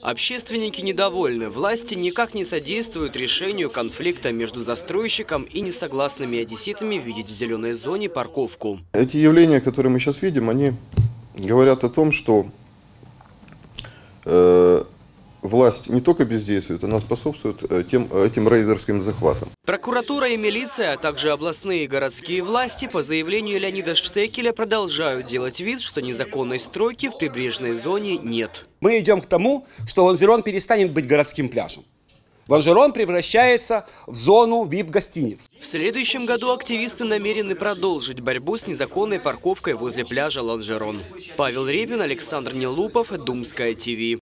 Общественники недовольны. Власти никак не содействуют решению конфликта между застройщиком и несогласными одесситами видеть в зеленой зоне парковку. Эти явления, которые мы сейчас видим, они говорят о том, что власть не только бездействует, она способствует этим рейдерским захватам. Прокуратура и милиция, а также областные и городские власти по заявлению Леонида Штекеля продолжают делать вид, что незаконной стройки в прибрежной зоне нет. Мы идем к тому, что Лонжерон перестанет быть городским пляжем. Лонжерон превращается в зону VIP-гостиниц. В следующем году активисты намерены продолжить борьбу с незаконной парковкой возле пляжа Лонжерон. Павел Репин, Александр Нелупов, Думская ТВ.